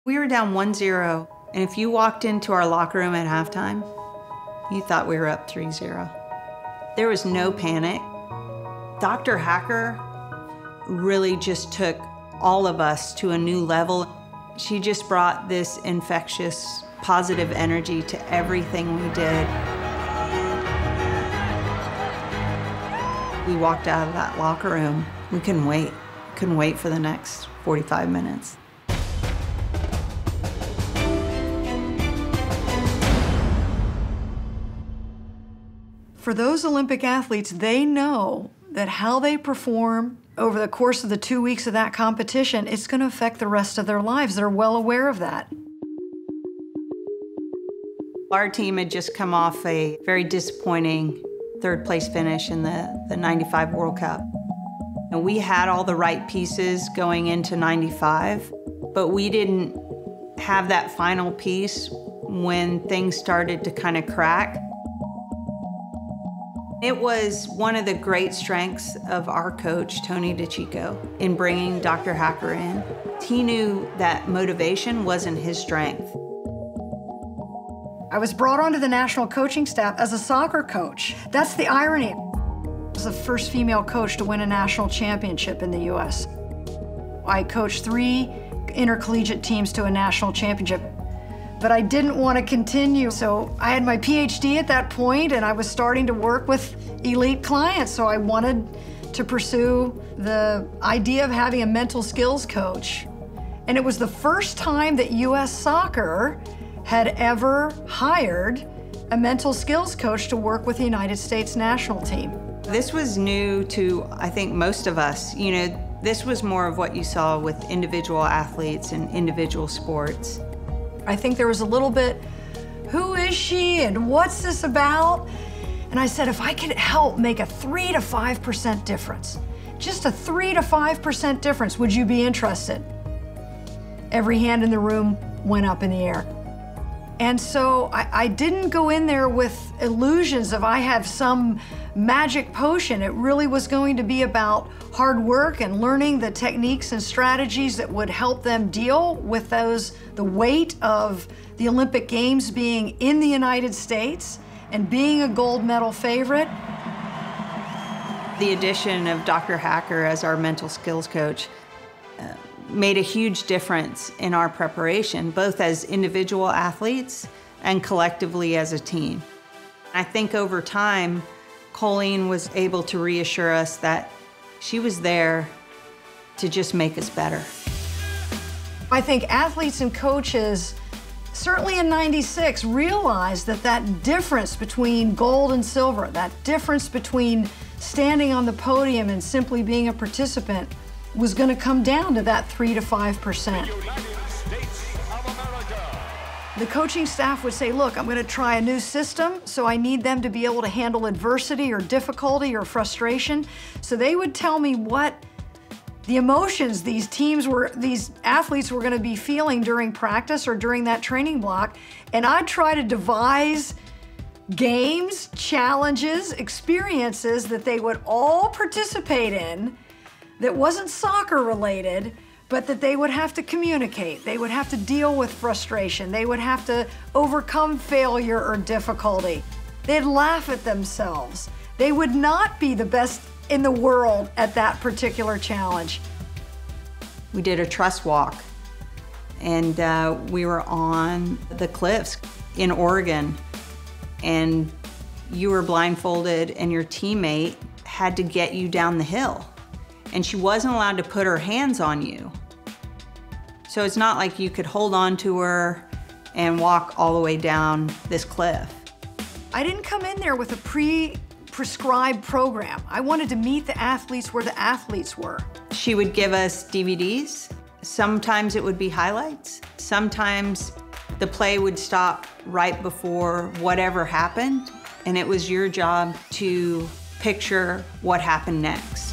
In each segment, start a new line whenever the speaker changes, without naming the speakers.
We were down 1-0, and if you walked into our locker room at halftime, you thought we were up 3-0. There was no panic. Dr. Hacker really just took all of us to a new level. She just brought this infectious, positive energy to everything we did. We walked out of that locker room. We couldn't wait. Couldn't wait for the next 45 minutes.
For those Olympic athletes, they know that how they perform over the course of the 2 weeks of that competition, it's going to affect the rest of their lives. They're well aware of that.
Our team had just come off a very disappointing third-place finish in the 95 World Cup. And we had all the right pieces going into 95, but we didn't have that final piece when things started to kind of crack. It was one of the great strengths of our coach, Tony DeCicco, in bringing Dr. Hacker in. He knew that motivation wasn't his strength.
I was brought onto the national coaching staff as a soccer coach. That's the irony. I was the first female coach to win a national championship in the U.S. I coached 3 intercollegiate teams to a national championship. But I didn't want to continue, so I had my PhD at that point, and I was starting to work with elite clients, so I wanted to pursue the idea of having a mental skills coach. And it was the first time that U.S. Soccer had ever hired a mental skills coach to work with the United States national team.
This was new to, I think, most of us. You know, this was more of what you saw with individual athletes and individual sports.
I think there was a little bit, who is she and what's this about? And I said, if I could help make a 3 to 5% difference, just a 3 to 5% difference, would you be interested? Every hand in the room went up in the air. And so I didn't go in there with illusions of I have some magic potion. It really was going to be about hard work and learning the techniques and strategies that would help them deal with the weight of the Olympic Games being in the United States and being a gold medal favorite.
The addition of Dr. Hacker as our mental skills coach made a huge difference in our preparation, both as individual athletes and collectively as a team. I think over time, Colleen was able to reassure us that she was there to just make us better.
I think athletes and coaches, certainly in '96, realized that that difference between gold and silver, that difference between standing on the podium and simply being a participant, was going to come down to that 3 to 5%. The coaching staff would say, look, I'm going to try a new system, so I need them to be able to handle adversity or difficulty or frustration. So they would tell me what the emotions these athletes were going to be feeling during practice or during that training block, and I'd try to devise games, challenges, experiences that they would all participate in that wasn't soccer related, but that they would have to communicate. They would have to deal with frustration. They would have to overcome failure or difficulty. They'd laugh at themselves. They would not be the best in the world at that particular challenge.
We did a trust walk, and we were on the cliffs in Oregon, and you were blindfolded, and your teammate had to get you down the hill. And she wasn't allowed to put her hands on you. So it's not like you could hold on to her and walk all the way down this cliff.
I didn't come in there with a prescribed program. I wanted to meet the athletes where the athletes were.
She would give us DVDs. Sometimes it would be highlights. Sometimes the play would stop right before whatever happened, and it was your job to picture what happened next.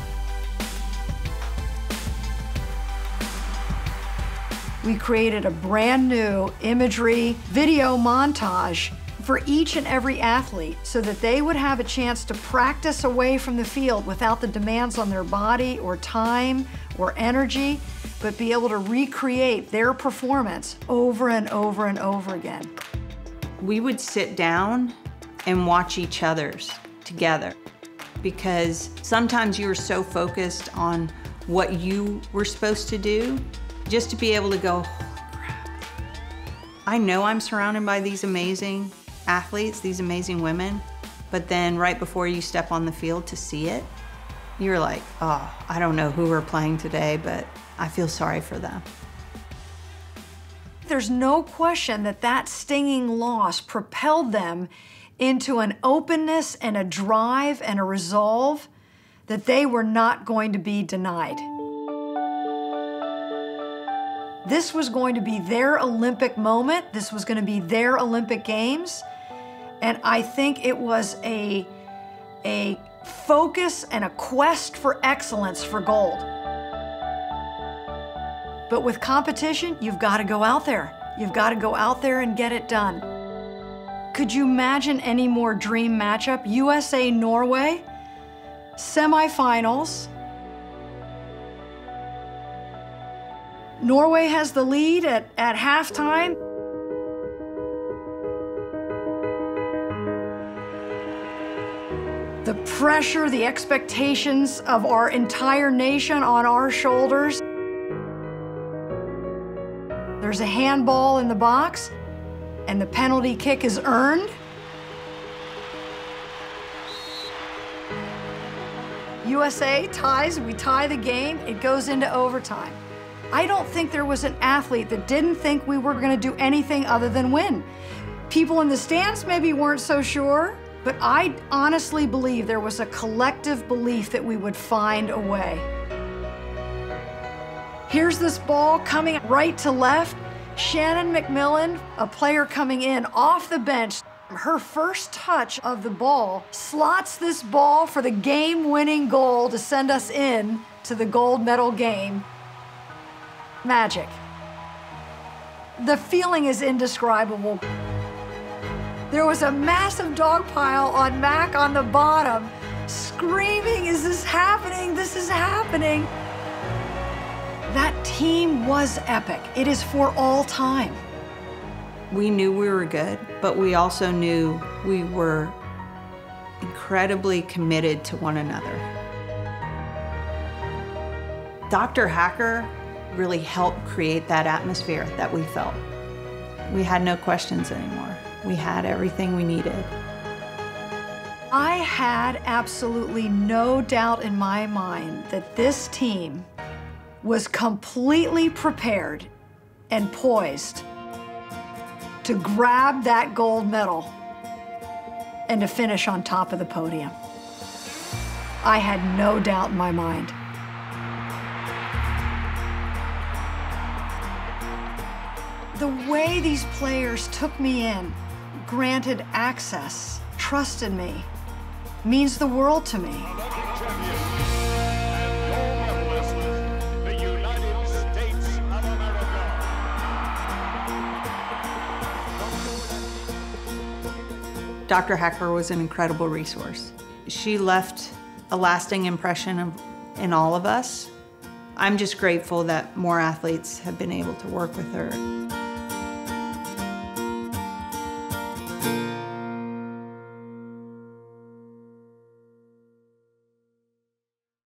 We created a brand new imagery video montage for each and every athlete so that they would have a chance to practice away from the field without the demands on their body or time or energy, but be able to recreate their performance over and over and over again.
We would sit down and watch each other's together, because sometimes you were so focused on what you were supposed to do, just to be able to go, holy crap. I know I'm surrounded by these amazing athletes, these amazing women, but then right before you step on the field to see it, you're like, oh, I don't know who we're playing today, but I feel sorry for them.
There's no question that that stinging loss propelled them into an openness and a drive and a resolve that they were not going to be denied. This was going to be their Olympic moment. This was going to be their Olympic Games. And I think it was a focus and a quest for excellence for gold. But with competition, you've got to go out there. You've got to go out there and get it done. Could you imagine any more dream matchup? USA-Norway, semifinals. Norway has the lead at halftime. The pressure, the expectations of our entire nation on our shoulders. There's a handball in the box, and the penalty kick is earned. USA ties, we tie the game, it goes into overtime. I don't think there was an athlete that didn't think we were gonna do anything other than win. People in the stands maybe weren't so sure, but I honestly believe there was a collective belief that we would find a way. Here's this ball coming right to left. Shannon McMillan, a player coming in off the bench, her first touch of the ball slots this ball for the game-winning goal to send us in to the gold medal game. Magic. The feeling is indescribable. There was a massive dog pile on Mac on the bottom, screaming, is this happening? This is happening. That team was epic. It is for all time.
We knew we were good, but we also knew we were incredibly committed to one another. Dr. Hacker really helped create that atmosphere that we felt. We had no questions anymore. We had everything we needed.
I had absolutely no doubt in my mind that this team was completely prepared and poised to grab that gold medal and to finish on top of the podium. I had no doubt in my mind. The way these players took me in, granted access, trusted me, means the world to me.
Dr. Hacker was an incredible resource. She left a lasting impression in all of us. I'm just grateful that more athletes have been able to work with her.